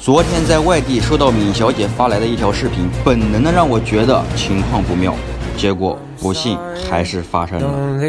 昨天在外地收到敏小姐发来的一条视频，本能的让我觉得情况不妙，结果不幸还是发生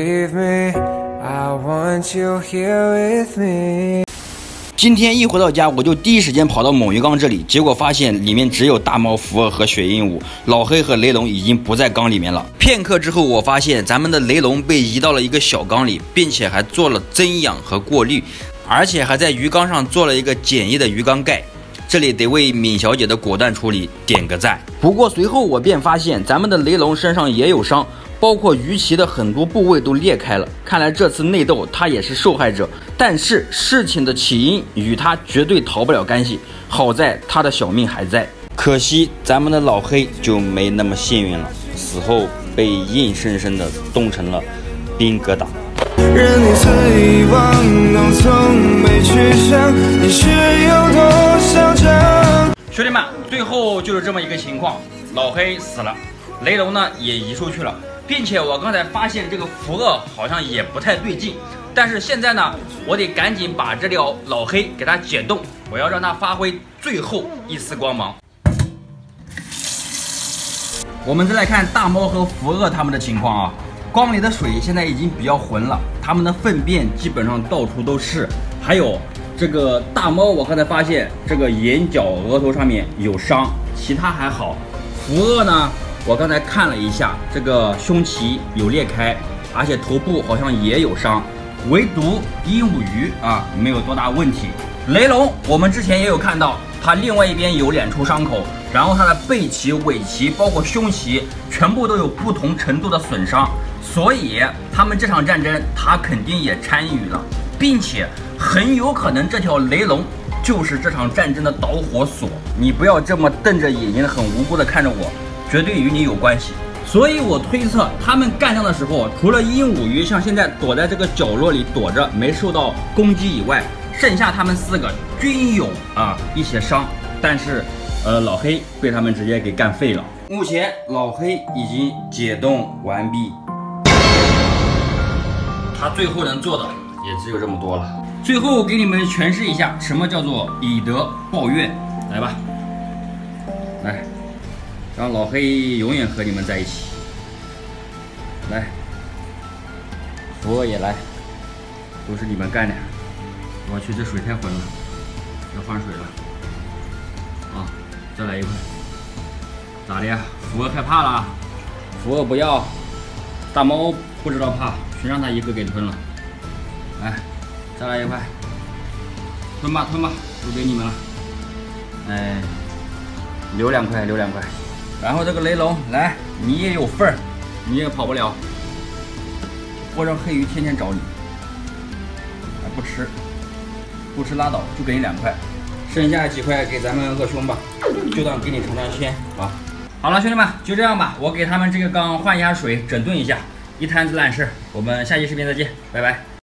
了。今天一回到家，我就第一时间跑到锰鱼缸这里，结果发现里面只有大猫福尔和雪鹦鹉，老黑和雷龙已经不在缸里面了。片刻之后，我发现咱们的雷龙被移到了一个小缸里，并且还做了增氧和过滤，而且还在鱼缸上做了一个简易的鱼缸盖。这里得为敏小姐的果断处理点个赞。不过随后我便发现咱们的雷龙身上也有伤，包括鱼鳍的很多部位都裂开了，看来这次内斗他也是受害者。但是事情的起因与他绝对逃不了干系，好在他的小命还在。可惜咱们的老黑就没那么幸运了，死后被硬生生的冻成了冰疙瘩。任你肆意妄动，从没去想你是有多嚣张。兄弟们，最后就是这么一个情况，老黑死了，雷龙呢也移出去了，并且我刚才发现这个福鳄好像也不太对劲，但是现在呢，我得赶紧把这条老黑给它解冻，我要让它发挥最后一丝光芒。我们再来看大猫和福鳄他们的情况啊。缸里的水现在已经比较浑了，它们的粪便基本上到处都是。还有这个大猫，我刚才发现这个眼角、额头上面有伤，其他还好。福鳄呢，我刚才看了一下，这个胸鳍有裂开，而且头部好像也有伤，唯独鹦鹉鱼啊没有多大问题。雷龙我们之前也有看到，它另外一边有2处伤口，然后它的背鳍、尾鳍包括胸鳍全部都有不同程度的损伤。所以他们这场战争他肯定也参与了，并且很有可能这条雷龙就是这场战争的导火索。你不要这么瞪着眼睛很无辜的看着我，绝对与你有关系。所以我推测他们干仗的时候，除了鹦鹉鱼像现在躲在这个角落里躲着没受到攻击以外，剩下他们4个均有一些伤，但是老黑被他们直接给干废了。目前老黑已经解冻完毕，他最后能做的也只有这么多了。最后给你们诠释一下什么叫做以德报怨，来吧，来，让老黑永远和你们在一起。来，福鳄也来，都是你们干的。我去，这水太浑了，要换水了。再来一块。咋的呀？福鳄害怕了？福鳄不要，大猫不知道怕，全让他一个给吞了。来，再来一块，吞吧吞吧，都给你们了。哎，留2块，留2块。然后这个雷龙，来，你也有份儿，你也跑不了。或让黑鱼天天找你，不吃，不吃拉倒，就给你2块，剩下几块给咱们鳄兄吧，就当给你尝尝鲜啊。好了，兄弟们，就这样吧，我给他们这个缸换一下水，整顿一下。一摊子烂事，我们下期视频再见，拜拜。